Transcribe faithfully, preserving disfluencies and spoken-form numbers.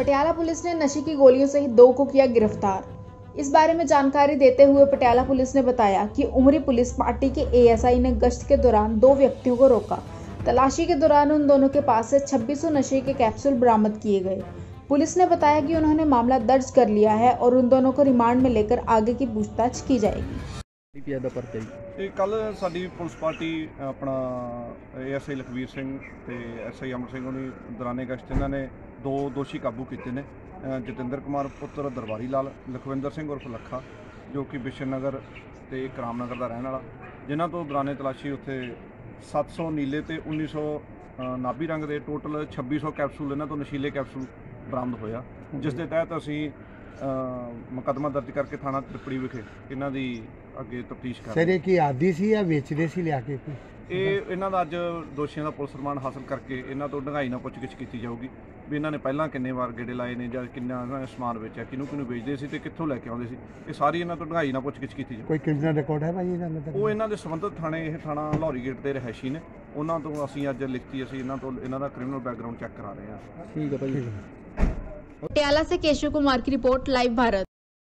Patiala police ने नशे की गोलियों सहित दो को किया गिरफ्तार। इस बारे में जानकारी देते हुए पटियाला पुलिस ने बताया कि उमरी पुलिस पार्टी के एएसआई ने गश्त के दौरान दो व्यक्तियों को रोका। तलाशी के दौरान उन दोनों के पास से छब्बीस सौ नशे के कैप्सूल बरामद किए गए। पुलिस ने बताया कि उन्होंने मामला दर्ज कर लिया है और उन दोनों को रिमांड में लेकर आगे की पूछताछ की जाएगी। कल साडी पुलिस पार्टी अपना एएसआई लखवीर सिंह ते एसआई अमर सिंह होनी दौराने गश्त इन्हां ने दो दोषी काबू किए ने। जतिंदर कुमार पुत्र दरबारी लाल, लखविंदर सिंह उर्फ लखा जो कि बिशन नगर ते रामनगर का रहने वाला, जिन्हों तो दौराने तलाशी उत्थे सत्त सौ नीले ते उन्नीस सौ नाभी रंग के टोटल छब्बी सौ कैप्सूल इन्हों तो नशीले कैप्सूल बरामद होया, जिस दे तहत असीं मुकदमा दर्ज करके थाना त्रिपड़ी विखे इन्हां दी अगे तफ्तीश कर सर की आदि सी या बेचते सी लिया के ये इन्हां दा अज दोषियों का पुलिस रिमांड हासिल करके इन्हां तो ढंगाई नाल पुछगिछ की जाऊगी भी इन्हां ने पहलां किन्ने वार गेड़े लाए ने जां किन्ना इन्हां ने समान बेचा, किनू किनू बेचदे सी ते कित्थों लैके आउंदे सी, ये सारी इन्हां तो ढंगाई नाल पुछगिछ की जाऊगी। कोई क्रिमिनल रिकॉर्ड है भाई इन्हां दा? वो इन्हां दे संबंधित थाणे ये थाणा लाहौरी गेट ते रहायशी ने, उन्हां तो असीं अज लिखती असीं इन्हां तो इन्हां दा क्रिमिनल बैकग्राउंड चैक करा रहे हैं। ठीक है भाई। पटियाला से केशव कुमार की रिपोर्ट, लाइव भारत।